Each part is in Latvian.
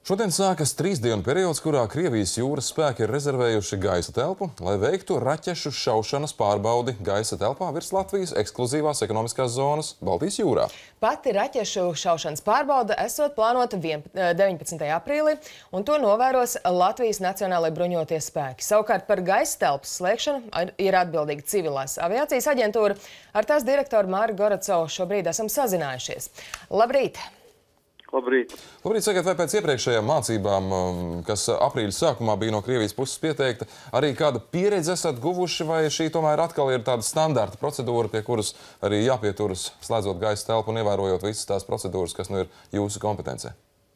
Šodien sākas 3 dienu periods, kurā Krievijas jūras spēki ir rezervējuši gaisa telpu, lai veiktu raķešu šaušanas pārbaudi gaisa telpā virs Latvijas ekskluzīvās ekonomiskās zonas Baltijas jūrā. Pati raķešu šaušanas pārbaude esot plānota 19. aprīlī, un to novēros Latvijas Nacionālajie bruņotie spēki. Savukārt par gaisa telpas slēgšanu ir atbildīga Civilās aviācijas aģentūra. Ar tās direktoru Māri Goracovu šobrīd esam sazinājušies. Labrīt! Labrīt. Labrīt, sakiet, vai pēc iepriekšējām mācībām, kas aprīļa sākumā bija no Krievijas puses pieteikta, arī kāda pieredze esat guvuši, vai šī tomēr atkal ir tāda standarta procedūra, pie kuras arī jāpieturas, slēdzot gaisa telpu un ievērojot visas tās procedūras, kas nu ir jūsu kompetencē?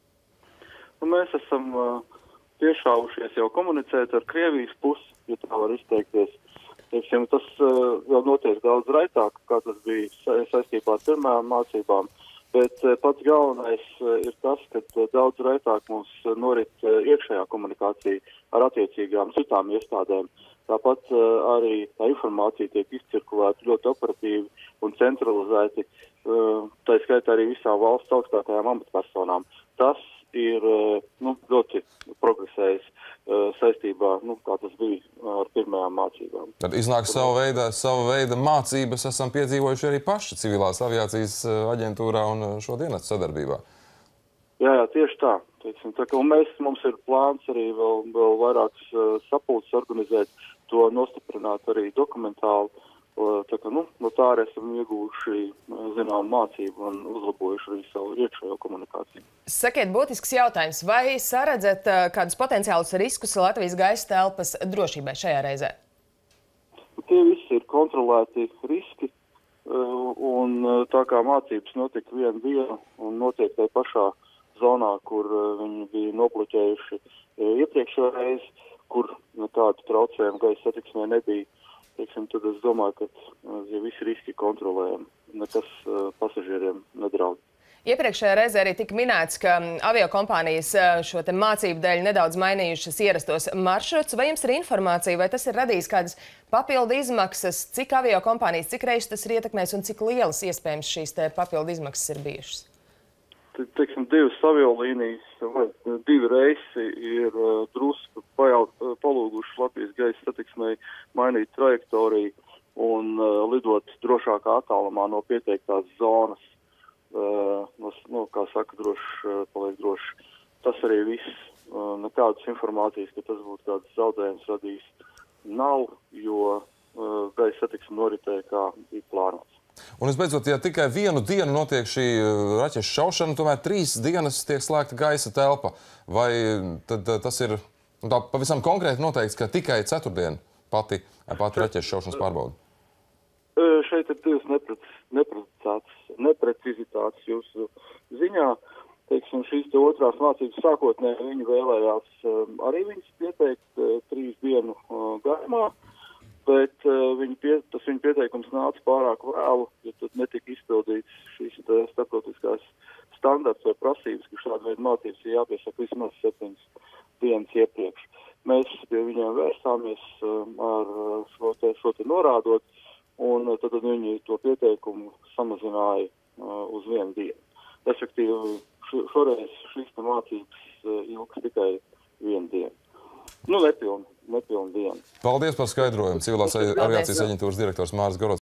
Mēs esam piešāvušies jau komunicēt ar Krievijas pusi, ja tā var izteikties. Teiksim, tas jau notiek daudz raitāk, kā tas bija saistībā ar pirmajām mācībām. Bet pats galvenais ir tas, ka daudz raitāk mums norit iekšējā komunikācija ar attiecīgām citām iestādēm. Tāpat arī tā informācija tiek izcirkulēta ļoti operatīvi un centralizēti, tā skaitā arī visām valsts augstākajām amatpersonām. Tas ir ļoti progresējis saistībā, kā tas bija ar pirmajām mācībām. Tad iznāk sava veida mācības esam piedzīvojuši arī paši Civilās aviācijas aģentūrā un šo dienestu sadarbībā. Jā, tieši tā. Teiksim, mums ir plāns arī vēl vairākas sapulces organizēt, to nostiprināt arī dokumentāli. No tā arī esam ieguvuši zinām mācību un uzlabojuši arī savu iekšējo komunikāciju. Sakiet, būtisks jautājums. Vai saredzat kādus potenciālus riskus Latvijas gaisa telpas drošībai šajā reizē? Tie visi ir kontrolēti riski, un tā kā mācības notika vienu dienu un notiek tajā pašā zonā, kur viņi bija nobloķējuši iepriekšējo reizi, kur nekādu traucējumu gaisa satiksmē nebija. Tad es domāju, ka ja visi riski kontrolējam, nekas pasažieriem nedraud. Iepriekšējā reizē arī tika minēts, ka aviokompānijas šo te mācību dēļ nedaudz mainījušas ierastos maršrutus. Vai jums ir informācija, vai tas ir radījis kādas papildu izmaksas, cik aviokompānijas, cik reizes tas ir ietekmējis un cik lielas iespējams šīs te papildu izmaksas ir bijušas? Divas aviolīnijas vai 2 reisi ir drusku palūguši Latvijas gaisa satiksmei mainīt trajektoriju un lidot drošākā attālumā no pieteiktās zonas. Kā saka, paliek droši. Tas arī viss. Nekādas informācijas, ka tas būtu kāds zaudējums radījis, nav, jo gaisa satiksme noritēja, kā bija plānots. Un visbeidzot, ja tikai vienu dienu notiek šī raķešu šaušana, tomēr 3 dienas tiek slēgta gaisa telpa. Vai tad tas ir pavisam konkrēti noteikts, ka tikai ceturtdien pati raķešu šaušanas pārbauda? Šeit ir divas neprecizitātes jūsu ziņā. Teiksim, šīs te otrās mācības sākotnēji viņi vēlējās arī viņas pieteikt 3 dienu garumā. Bet tas viņa pieteikums nāca pārāk vēlu, jo tad netika izpildīts šīs starptautiskās standarts vai prasības, ka šāda veida mācības ir jāpiesaka vismaz 7 dienas iepriekš. Mēs pie viņiem vērsāmies ar šo te norādot, un tad viņi to pieteikumu samazināja uz 1 dienu. Respektīvi, šoreiz šīs mācības ilgs tikai 1 dienu. Nepilnu dienu. Paldies par skaidrojumu. Civilās aviācijas aģentūras direktors Māris Goracovu.